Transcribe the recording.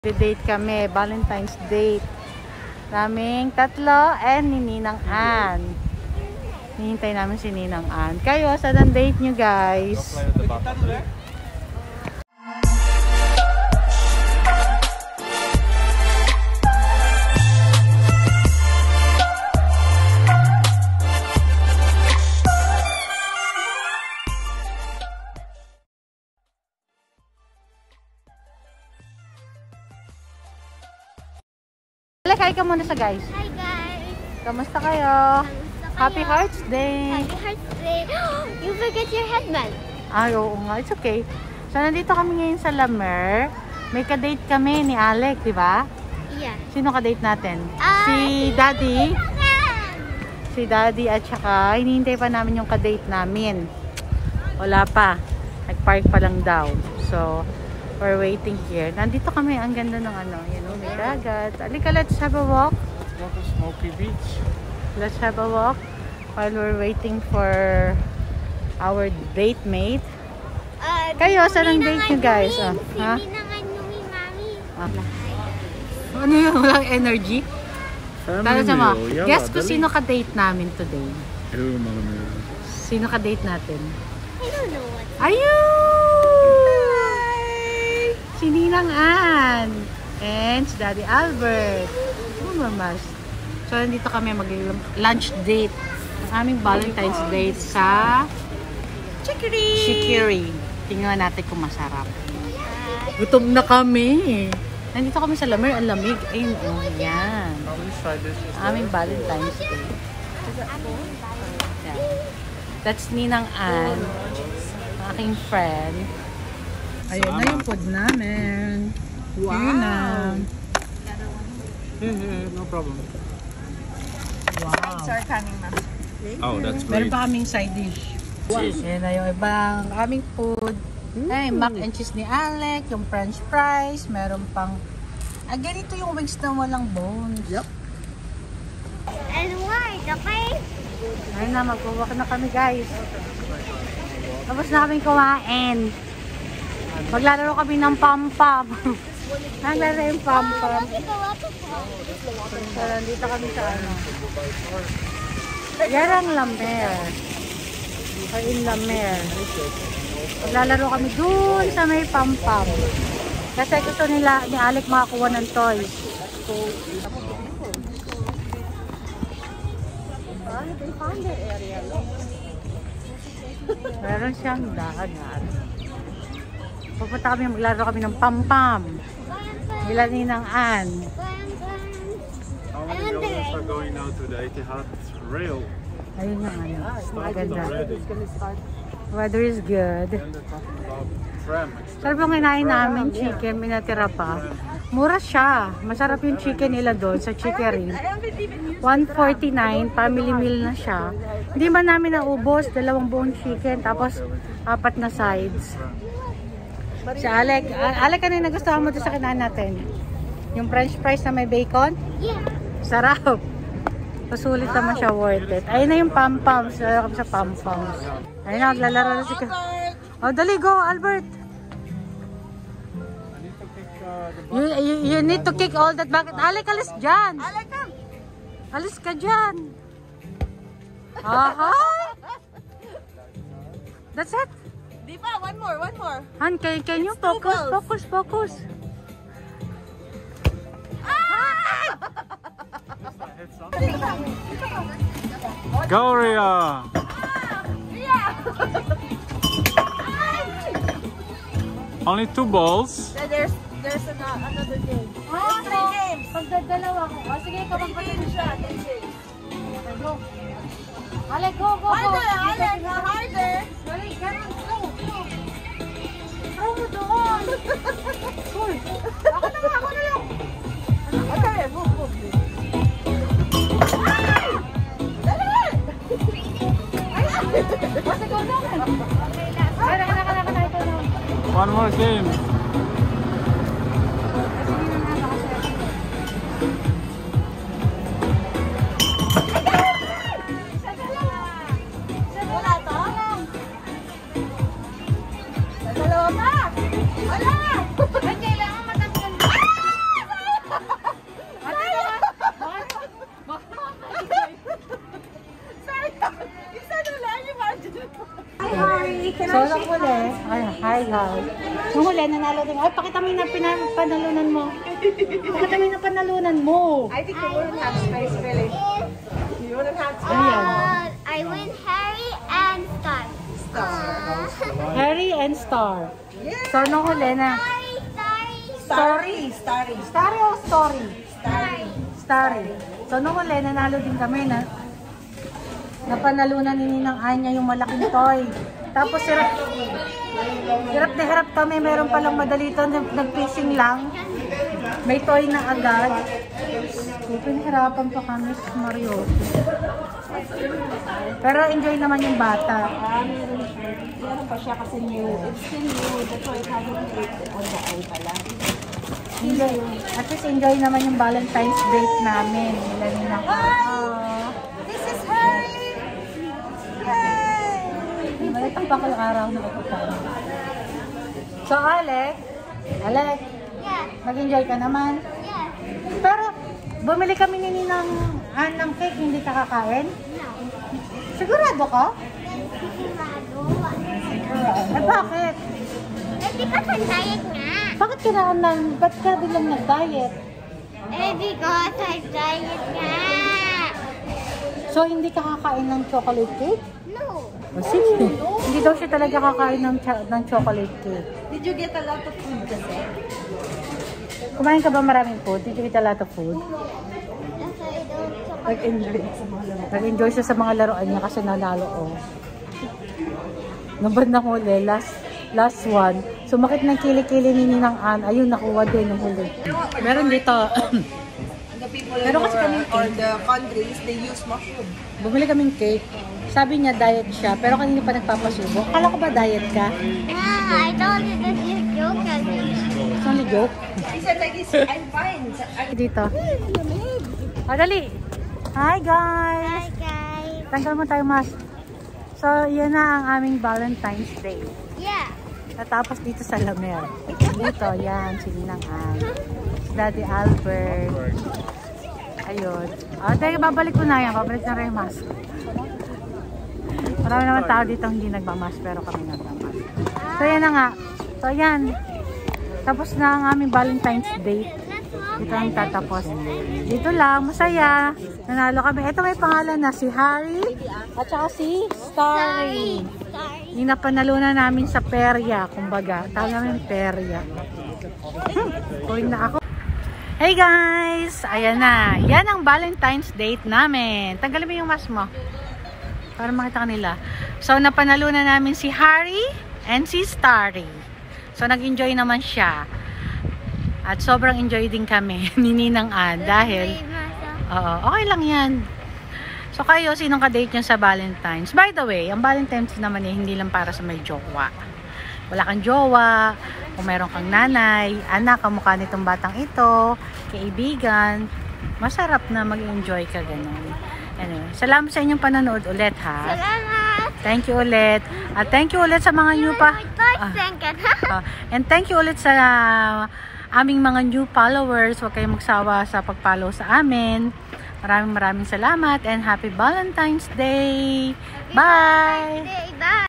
Date kami, Valentine's date. Naming tatlo and ni Ninang Ann. Hinihintay namin si Ninang Ann. Kayo, saan ang date nyo, guys? Hi ka muna sa guys. Hi guys. Kamusta kayo? Happy Hearts Day. Happy Hearts Day. You forget your headband. Ay, oo nga. It's okay. So, nandito kami ngayon sa Lamer. May ka-date kami ni Alec, di ba? Yeah. Sino ka-date natin? Si Daddy. Si Daddy at saka hinihintay pa namin yung ka-date namin. Wala pa. Nag-park pa lang daw. So, we're waiting here. Nandito kami. Ang ganda ng ano. You know, may dagat. Alika, let's have a walk. Go to Smoky Beach. Let's have a walk while we're waiting for our date mate. Kayo, saan ang date nyo, guys? Ha? Sininangan nyo ni Mami. Ano yung walang energy? Tara sa mo. Family, Guess ko sino ka-date namin today. Sino ka-date natin? I don't know what. Ayun! Si Ninang Ann. And si Daddy Albert. Oh, mamas. So, nandito kami mag-lunch date. Ang aming Valentine's date sa Chicory. Tingnan natin kung masarap. Gutom na kami. Nandito kami sa Lamer. Ang lamig. Ayun, oh, yan. Aming Valentine's Day. Yan. That's Ninang Ann. Ang aking friend. Ayun na yung food namin. Wow! Ayun na. No problem. Wow! Are coming, ma'am. Oh, that's Meron great. pa kaming side dish. Yan na yung ibang aming food. Ay, mac and cheese ni Alec, yung french fries, meron pang... ganito yung wings na walang bones. Yep. And white, okay? Ayun na, mag-walk na kami, guys. Tapos na kaming kumain. Maglalaro kami ng pam-pam. Naglaro yung pam-pam. So, nandito kami sa ano. Yan ang Lamer. Ay, in Lamer. Maglalaro kami dun sa may pam-pam. Kasi gusto nila ni Alec makakuha ng toys. Meron siyang dagat. Pupunta kami, maglaro kami ng pam-pam. Nila Ninang Ann. How many girls are going now to the Etihad Rail? Ayun na ano. Maganda. Already. Weather is good. And they're talking about tram. Sarap yung kinain namin, chicken, minatira pa. Mura siya. Masarap yung chicken nila doon sa Chicory. 149, family meal na siya. Hindi man namin naubos, 2 buong chicken, tapos 4 na sides. Si Alec, Alec, ano yung nagustuhan mo doon sa kinain natin? Yung french fries na may bacon? Yeah. Sarap. Pasulit naman siya, worth it. Ayun na yung pam-pams. Lalo kami sa pam-pams. Ayun na, maglalaro na si... Oh, dali, go, Albert! You need to kick all that back. Alec, alis dyan! Alis ka dyan! Aha! That's it! Di ba? One more. Han, can you focus? Go, Ria! Only 2 balls. There's another game. 3 games. Pagdadalawa ko. Oh, sige, ikaw 3 games siya. 3 games. Go. Alec, go. Harder. Dali, ganun. Go. Throw mo doon. Cool. Ako na lang. Okay, move. Basta go doon. Kaya. One more game. Wala to? Dalawa pa. Wala. Kailangan matanggal. Hi guys. Nung huli, nanalo din. Ay, pakita mo yung panalunan mo. Pakita mo yung panalunan mo. I think you wouldn't have space, really. You wouldn't have space. Ayan. I win Harry and Star. Harry and Star. So, nung huli na. Sorry. Starry. Starry o story? Sorry. Starry. So, nung huli, nanalo din kami na napanalunan ni Ninang Anya yung malaking toy. Tapos, hirap na hirap kami. Meron palang madali ito. Nag-fishing lang. May toy na agad. Pinahirapan pa kami sa Mario. Pero enjoy naman yung bata. Meron pa siya kasi new. It's still new. That's why it hasn't hit on the eye pala. Enjoy. At least enjoy naman yung Valentine's date namin. Nila Ninang. This is Harry! Malitang pa ko yung araw na ikutan. So, Alec, Yeah. mag-enjoy ka naman. Yeah. Pero, bumili kami ni Ninang ng cake, hindi ka kakain? No. Sigurado ka? Sigurado. Eh, bakit? Because I'm diet nga. Ba't ka bilang nag-diet? Because I'm diet nga. So, hindi ka kakain ng chocolate cake? No. O, sige. Hindi daw siya talaga kakain ng chocolate cake. Did you get a lot of food kasi? Kumain ka ba maraming food? Did you eat a lot of food? That's why I don't Nag-enjoy sa mga laro. Nag-enjoy siya sa mga laruan niya kasi nanalo ko. Nung na huli, last one. Sumakit ng kili-kili ni Ninang Ann. Ayun, nakuha din ng huli. Meron dito. The people Pero kasi kaming or the countries, they use mushroom. Bumili kaming cake. Sabi niya diet siya, pero kanina pa nagpapasubo. Akala ko ba diet ka? I told you that you joke at me. It's only joke. He said like this, I'm fine. Dito. O, dali. Hi, guys. Hi guys. Tanggal mo tayo, mas. So, yan na ang aming Valentine's Day. Yeah. Natapos dito sa Lamer. Dito, yan, si Ninang Ann. Si Daddy Albert. Ayun. O, tayo, babalik ko na yan. Babalik na rin yung mask. Marami naman tao dito hindi nagmamask, pero kami nagmamask. So, yan na nga. So, yan. Tapos na ang aming Valentine's Day. Dito ang tatapos. Dito lang, masaya. Nanalo kami. Ito may pangalan na si Harry at saka si Starry. Sorry. Yung napanalunan namin sa perya, kumbaga. Tawag namin perya. Kuling na ako. Hey guys! Ayan na. Yan ang Valentine's date namin. Tanggalin mo yung mask mo. Para makita kanila. So, napanalunan namin si Harry and si Starry. So, nag-enjoy naman siya. At sobrang enjoy din kami ni Ninang Ann dahil oo, okay lang yan. So kayo, sinong ka-date nyo sa Valentine's? By the way, ang Valentine's naman hindi lang para sa may jowa. Wala kang jowa, kung meron kang nanay, anak, kamukha nitong batang ito, kaibigan, masarap na mag-enjoy ka ganun. Anyway, salamat sa inyong panonood ulit ha. Salamat. Thank you ulit. At thank you ulit sa mga new pa. And thank you ulit sa aming mga new followers. Huwag kayong magsawa sa pag-follow sa amin. Maraming salamat and happy Valentine's Day. Bye! Bye.